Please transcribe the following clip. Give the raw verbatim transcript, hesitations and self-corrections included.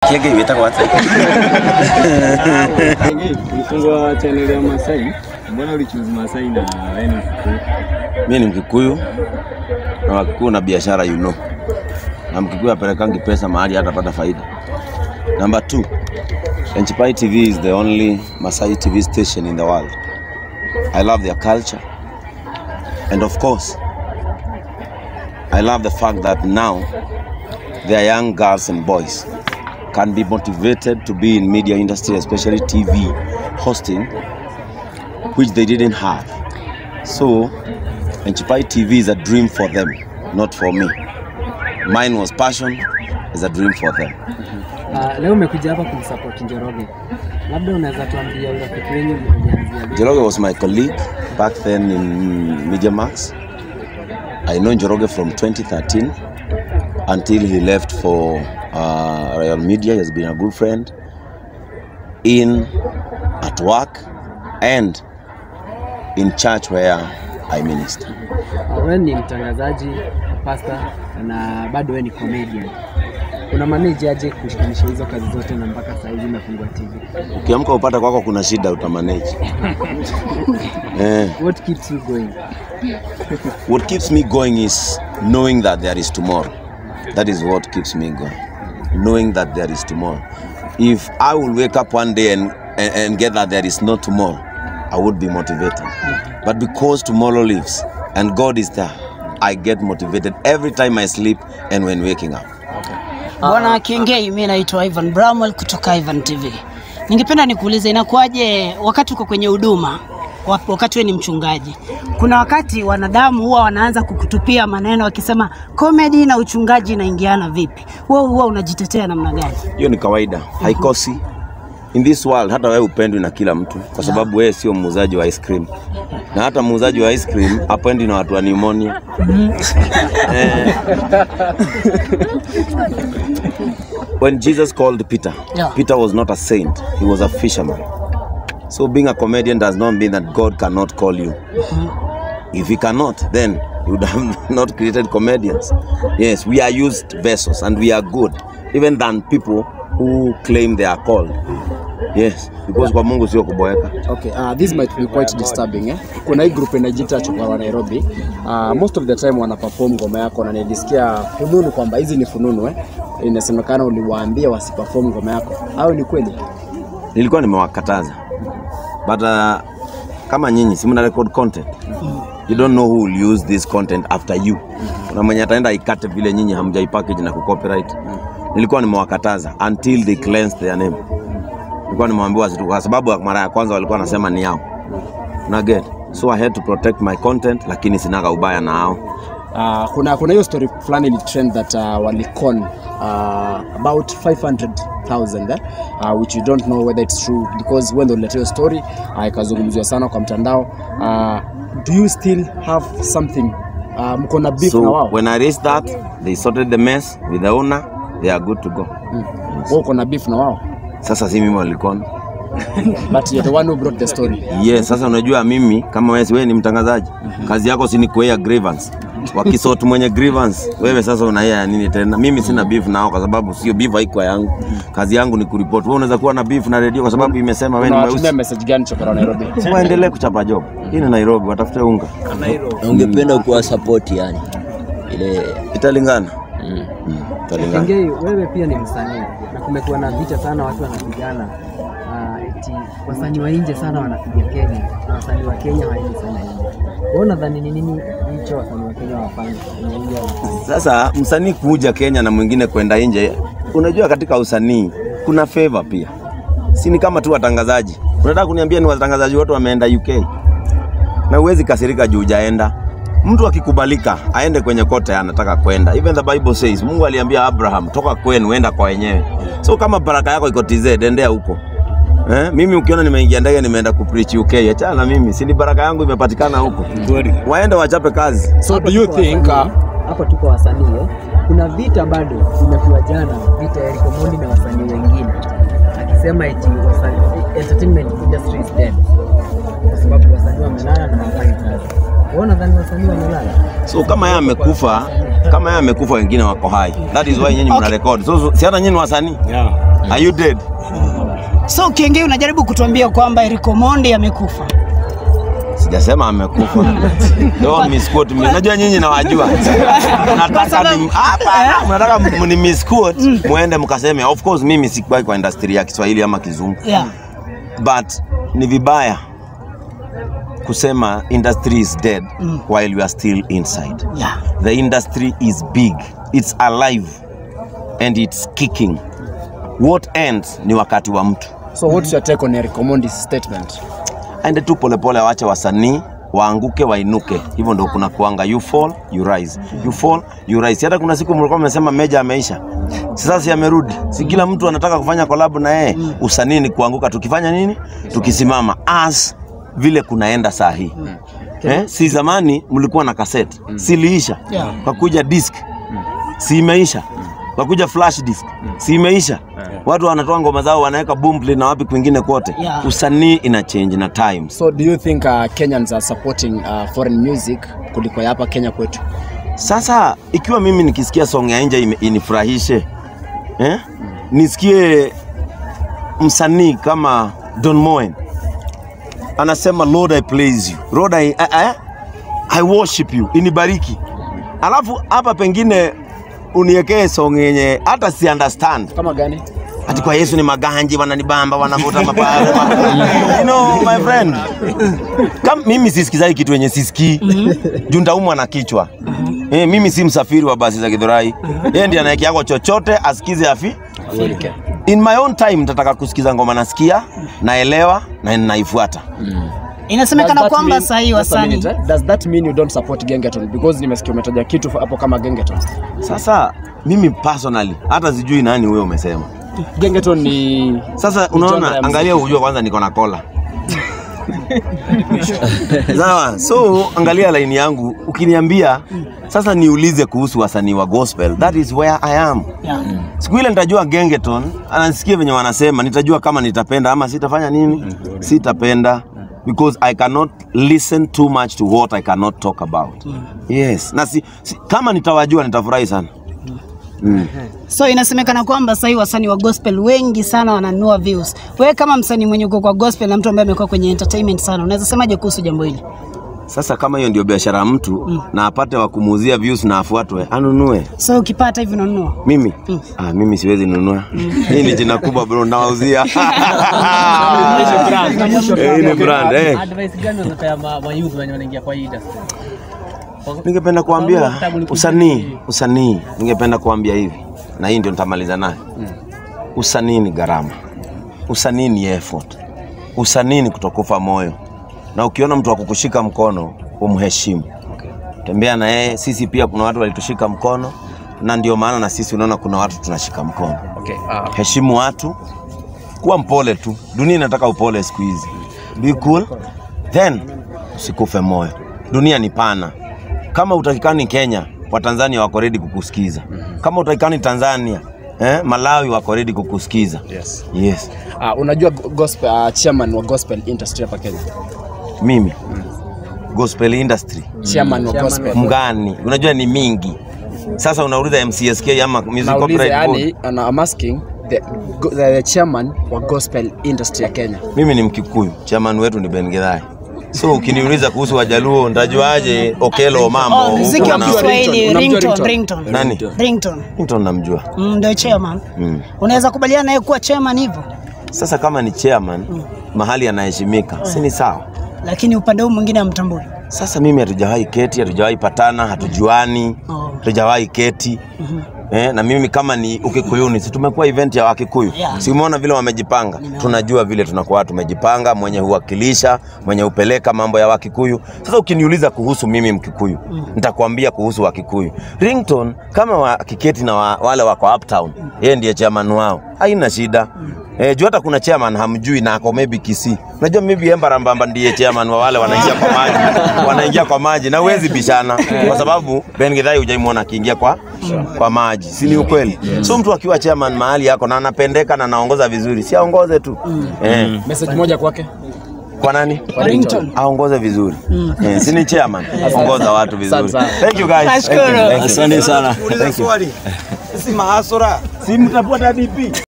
Kienge imeta kwa WhatsApp. Kienge ulifungua channel ya Masai. Mbona ulichoose Masai na wewe ni Mkikuyu? Mimi ni Mkikuyu. Na Wakikuyu na biashara you know. Na Mkikuyu apelekangi pesa mahali hatapata faida. Number two, Enchipai T V is the only Masai T V station in the world. I love their culture. And of course, I love the fact that now their young girls and boys can be motivated to be in media industry, especially T V hosting, which they didn't have. So, Enchipai T V is a dream for them, not for me. Mine was passion, is a dream for them. Uh, leo umekuja hapa kumsupport Njoroge. Labda unaweza tuambia urafiki wenu ulianzia? Njoroge was my colleague back then in Media Max. I know Njoroge from twenty thirteen until he left for uh, Royal Media. He has been a good friend in, at work, and in church where I minister. Wewe ni mtangazaji, pastor, na bado wewe ni comedian. Una manage aje kushikanisha hizo kazi zote na mpaka sasa hivi umefungua T V? Ukiamka upata kwako kuna shida utamanage. eh. What keeps you going? What keeps me going is knowing that there is tomorrow. That is what keeps me going. Knowing that there is tomorrow. If I will wake up one day and, and, and get that there is no tomorrow, I would be motivated. But because tomorrow lives and God is there, I get motivated every time I sleep and when waking up. Bwana Kienge, mimi naitwa Ivan Bramwell kutoka Ivan T V. Ningependa nikuulize inakuaje wakati uko kwenye huduma, wakati wewe ni mchungaji. Kuna wakati wanadamu huwa wanaanza kukutupia maneno wakisema comedy na uchungaji inaingiana vipi? Wewe huwa unajitetea namna gani? Hiyo ni kawaida, haikosi. In this world hata wewe upendwi na kila mtu kwa sababu wewe sio muuzaji wa ice cream. Na hata muuzaji wa ice cream apendwi na watu wa pneumonia. eh. When Jesus called Peter, yeah. Peter was not a saint, he was a fisherman. So being a comedian does not mean that God cannot call you. Mm-hmm. If he cannot, then he would have not created comedians. Yes, we are used vessels and we are good, even than people who claim they are called. Yes, because kwa Mungu sio kuboeka. Okay, uh, this might be quite disturbing eh. Kuna hii group inajiita Chokora wa Nairobi. Uh, most of the time wana perform ngoma yako na nilisikia fununu kwamba hizi ni fununu eh. Inasemekana uliwaambia wasiperform ngoma yako. Au ni kweli? Nilikuwa nimewakataza. But uh, kama nyinyi si mna record content. You don't know who will use this content after you. Kuna mwenye ataenda ikate vile nyinyi hamjaipackage na kucopyright. Nilikuwa nimewakataza until they cleanse their name. Nilikuwa nimwambiwa situ kwa sababu mara ya kwanza walikuwa nasema ni yao. Na get. So I had to protect my content lakini sinaga ubaya na hao. Uh, kuna kuna hiyo story fulani ni trend that uh, walicon uh, about five hundred thousand eh? uh, which you don't know whether it's true because when they let your story uh, ikazungumziwa sana kwa mtandao. Uh, do you still have something uh, mko na beef so na wao? When I raised that, they sorted the mess with the owner, they are good to go. Mm. Yes. Wao kuna beef na wao? Sasa si mimi walikona. But you're the one who brought the story. Yes, sasa unajua mimi kama wewe wewe ni mtangazaji, mm-hmm. kazi yako si ni kuea grievance. Wakisort mwenye grievance, wewe sasa unaea nini tena? Mimi sina beef nao kwa sababu sio beef haiko yangu. Kazi yangu ni kuripoti. Wewe unaweza kuwa na beef na radio kwa sababu imesema wewe ni mweusi. Una message gani Chokora Nairobi? Waendelee kuchapa job. Hii ni Nairobi, watafute unga. Na ungependa kuwa support yani. Ile italingana. Mm. Mm. Italingana. Kienge, wewe pia ni msanii na kumekuwa na vita sana watu wanapigana. Eti wasanii wa nje sana wanapiga Kenya na wasanii wa Kenya hawaendi sana nje. Wewe unadhani ni nini hicho wasanii wa Kenya wafanye na nje wafanye? Sasa msanii kuja Kenya na mwingine kwenda nje, unajua katika usanii kuna favor pia. Si ni kama tu watangazaji. Unataka kuniambia ni watangazaji wote wameenda U K? Na uwezi kasirika juu hujaenda. Mtu akikubalika aende kwenye kote anataka kwenda. Even the Bible says Mungu aliambia Abraham toka kwenu enda kwa wenyewe. So kama baraka yako iko T Z endea huko. Eh, mimi ukiona nimeingia ndege nimeenda kupreach U K, acha na mimi, si ni baraka yangu imepatikana huko. Waende wachape kazi. So do you think hapa tuko wasanii eh? Kuna vita bado imekuwa jana, vita ya Eric Omondi na wasanii wengine. Akisema eti wasanii entertainment industry is dead. Kwa sababu wasanii wamelala na hawafanyi kazi. Wewe unadhani wasanii wamelala? So kama yeye amekufa, kama yeye amekufa wengine wako hai. That is why nyinyi mna record. So si hata nyinyi wasanii. Yeah. Are you dead? So Kenge, unajaribu kutuambia kwamba Eric Omondi amekufa? Sijasema amekufa. Don't misquote me. Unajua nyinyi nawajua. Nataka ni hapa nataka mni misquote muende mkaseme of course mimi sikuwahi kwa industry ya Kiswahili ama Kizungu. Yeah. But ni vibaya kusema industry is dead mm. while you are still inside. Yeah. The industry is big. It's alive and it's kicking. What ends ni wakati wa mtu. So what's your take on Eric Omondi's statement? Aende tu polepole waache wasanii waanguke wainuke. Hivyo ndio kuna kuanga you fall you rise. You fall you rise. Hata kuna siku mlikuwa mmesema Meja ameisha. Sasa si amerudi. Si kila mtu anataka kufanya collab na yeye. Usanii ni kuanguka tukifanya nini? Tukisimama as vile kunaenda saa hii. Eh? Si zamani mlikuwa na cassette. Siliisha. Kwa kuja disc. Si imeisha. Kwa kuja flash disk. Si imeisha. Watu wanatoa ngoma zao wanaweka boomplay na wapi kwingine kote. Yeah. Usanii ina change na times. So do you think uh, Kenyans are supporting uh, foreign music kuliko ya hapa Kenya kwetu? Sasa ikiwa mimi nikisikia song ya nje inifurahishe, eh? Nisikie msanii kama Don Moen anasema Lord I praise you. Lord I, I, I, I worship you. Inibariki. Alafu hapa pengine uniekee song yenye hata si understand. Kama gani? Ati kwa Yesu ni maganji wananibamba wanavuta mapale. You know my friend. Kama mimi sisikizai kitu yenye sisikii. Juu ndaumwa na kichwa. Eh, mimi si msafiri wa basi za Githurai. Yeye ndiye anaeki yako chochote asikize afi. In my own time nitataka kusikiza ngoma nasikia, naelewa na ninaifuata. Inasemekana kwamba sahi wasanii. Does that mean you don't support Gengeton? Because nimesikia umetaja kitu hapo kama Gengeton. Sasa mimi personally hata sijui nani wewe umesema. Gengeton ni sasa unaona angalia ujue kwanza niko na kola. Sawa, so angalia line yangu ukiniambia sasa niulize kuhusu wasanii wa gospel, that is where I am. Yeah. Siku ile nitajua Gengeton, anasikia venye wanasema, nitajua kama nitapenda ama sitafanya nini? Sitapenda because I cannot listen too much to what I cannot talk about. Yes, na si, si, kama nitawajua nitafurahi sana. Mm. So inasemekana kwamba sasa wasanii wa gospel wengi sana wananunua views. Wewe kama msanii mwenye uko kwa gospel na mtu ambaye amekuwa kwenye entertainment sana, unaweza semaje kuhusu jambo hili? Sasa kama hiyo ndio biashara ya mtu mm. na apate wa kumuuzia views na afuatwe, anunue. So ukipata hivi unanunua? Mimi? Mm. Ah, mimi siwezi nunua. Hii ni jina kubwa bro, nawauzia. Hii ni brand eh. Advice gani unataka ma youth wenye wanaingia kwa hii industry? Ningependa kuambia usanii, usanii, ningependa kuambia hivi. Na hii ndio nitamaliza nayo. Mm. Usanii ni gharama. Usanii ni effort. Usanii ni kutokufa moyo. Na ukiona mtu akukushika mkono, umheshimu. Okay. Tembea na yeye. Sisi pia kuna watu walitushika mkono na ndio maana na sisi unaona kuna watu tunashika mkono. Okay. Uh, Heshimu watu. Kuwa mpole tu. Dunia inataka upole siku hizi. Be cool. Then usikufe moyo. Dunia ni pana. Kama utakikani Kenya, wa Tanzania wako ready kukusikiza. Mm-hmm. Kama utakikani Tanzania, eh, Malawi wako ready kukusikiza. Yes. Yes. Uh, unajua gospel uh, chairman wa gospel industry hapa Kenya? Mimi. Mm. Gospel industry. Chairman mm. wa Chairman gospel. Mgani? Unajua ni mingi. Sasa unauliza M C S K ama Music Copyright Board? And I'm asking the, the, the chairman wa gospel industry ya Kenya. Mimi ni Mkikuyu. Chairman wetu ni Ben Githai. So ukiniuliza kuhusu Wajaluo ndajuaje Okelo Mambo? Oh, muziki wa Kiswahili ringtone, ringtone. Nani? Ringtone. Ringtone namjua. Mm, ndio chairman. Mm. Unaweza kubaliana naye kuwa chairman hivyo? Sasa kama ni chairman, mm. mahali anaheshimika, mm. si ni sawa? Lakini upande huu mwingine hamtambui. Sasa mimi hatujawahi keti, hatujawahi patana, hatujuani, oh. hatujawahi keti. Mm-hmm. Eh, na mimi kama ni Ukikuyuni, si tumekuwa event ya Wakikuyu. Yeah. Si umeona vile wamejipanga? Nime. Tunajua vile tunakuwa tumejipanga, mwenye huwakilisha, mwenye upeleka mambo ya Wakikuyu. Sasa ukiniuliza kuhusu mimi Mkikuyu, mm. nitakwambia kuhusu Wakikuyu. Ringtone kama wakiketi na wa, wale wako uptown, mm. yeye ndiye chairman wao. Haina shida. Mm. Eh, juu hata kuna chairman hamjui na ako maybe Kisii. Unajua maybe Embarambamba ndiye chairman wa wale wanaingia kwa maji. Wanaingia kwa maji na huwezi bishana kwa sababu Ben Githai hujaimuona akiingia kwa kwa maji. Si ni ukweli? So mtu akiwa chairman mahali yako na anapendeka na anaongoza vizuri, si aongoze tu. Mm. Eh. Message moja kwake. Kwa nani? Kwa Ringtone. Aongoze vizuri. Mm. Eh, si ni chairman. Aongoza watu vizuri. Thank you guys. Asante sana. Asante sana. Si mahasura. Si mtapata B P.